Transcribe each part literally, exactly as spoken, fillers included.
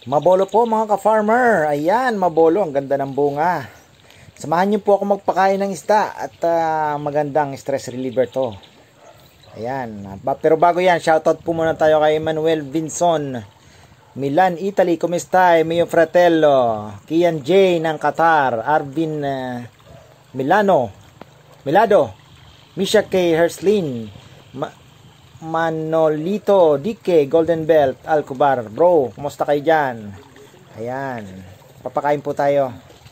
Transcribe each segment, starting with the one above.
Mabolo po mga ka-farmer. Ayan, mabolo. Ang ganda ng bunga. Samahan niyo po ako magpakain ng isda at uh, magandang stress reliever to. Ayan. Pero bago yan, shoutout po muna tayo kay Manuel Vinson. Milan, Italy. Kumusta? Mio Fratello. Kian J ng Qatar. Arvin uh, Milano. Milado. Misha K. Herslin. Ma- Manolito, Dike, Golden Belt, Alcobar. Bro, kumusta kayo dyan? Ayan. Papakain po tayo.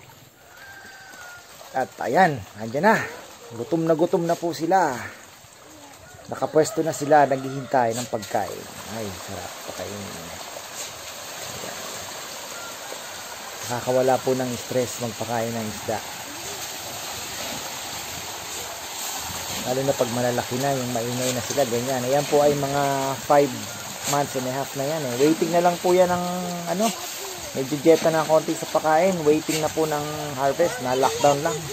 At ayan, andyan na. Gutom na gutom na po sila. Nakapwesto na sila, naghihintay ng pagkain. Ay, sarap. Pakainin. Ayan. Nakakawala po ng stress magpakain ng isda. Lalo na pag malalaki na, yung maingay na sila, ganyan. Ayan po ay mga five months and a half na yan eh. Waiting na lang po yan ng ano, medyo jeta na konti sa pakain. Waiting na po ng harvest, na lockdown lang.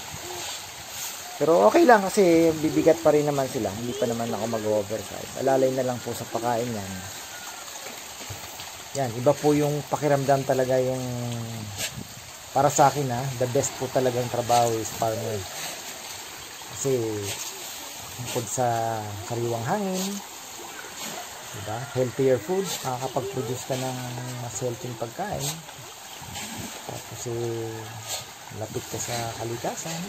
Pero okay lang kasi bibigat pa rin naman sila. Hindi pa naman ako mag-oversize. Alalay na lang po sa pakain yan. Yan, iba po yung pakiramdam talaga yung para sa akin ha. The best po talagang trabaho is farmer. Kasi bukod sa sariwang hangin, diba? Healthier food, makakapag-produce ka ng mas healthy pagkain. Tapos eh, lapit ka sa kalikasan.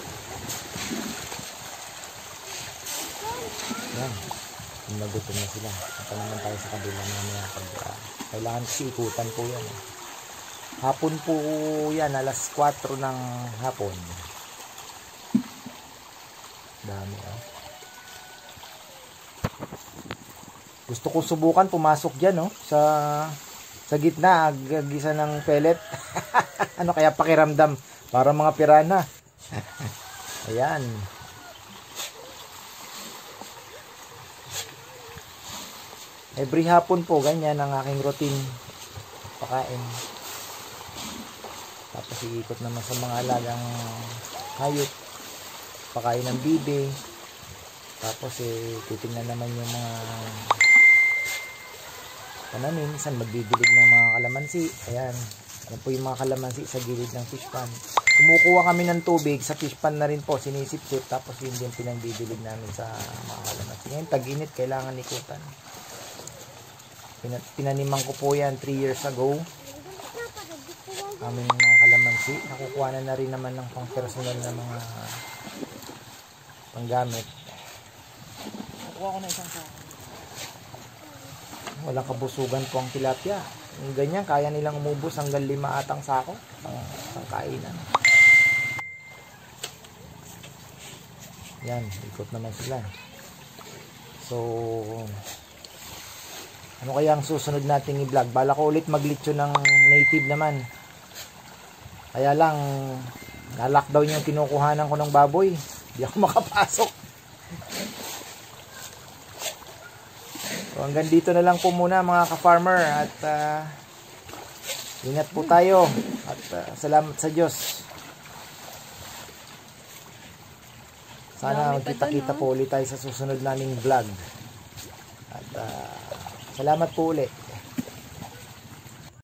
Yan, nagutom na sila. Ito naman tayo sa kabila mamaya pag uh, kailangan kasi ikutan po yan. Hapon po yan, alas kwatro ng hapon. Dami ah. Gusto ko subukan pumasok diyan, no, sa sa gitna, gisa ng pellet. Ano kaya pakiramdam para mga pirana. Ayan. Every hapon po ganyan ang aking routine pakain. Tapos iikot naman sa mga alagang hayop. Pakain ng bibe. Tapos eh titingnan naman yung mga pananim. Minsan magdidilig ng mga kalamansi. Ayan. Ano po yung mga kalamansi sa gilid ng fish pan. Kumukuha kami ng tubig sa fish pan na rin po. Sinisip-sip. Tapos yun din pinagdidilig namin sa mga kalamansi. Ngayon tag-init. Kailangan ikutan. Pinaniman ko po yan three years ago. Aming mga kalamansi. Nakukuha na na rin naman ng pang personal na mga panggamit. Nakuha ko na isang sako. Walang kabusugan po ang tilapia. Yung ganyan, kaya nilang umubos hanggang lima atang sako. Ang, ang kainan. Yan, ikot naman sila. So, ano kaya ang susunod nating i-vlog? Bala ko ulit maglitsyo ng native naman. Kaya lang, na-lockdown yung kinukuhanan ko ng baboy. Hindi ako makapasok. So hanggang dito na lang po muna mga ka-farmer. At uh, ingat po tayo. At uh, salamat sa Diyos. Sana magkita-kita po ulit tayo sa susunod naming vlog. At uh, salamat po ulit.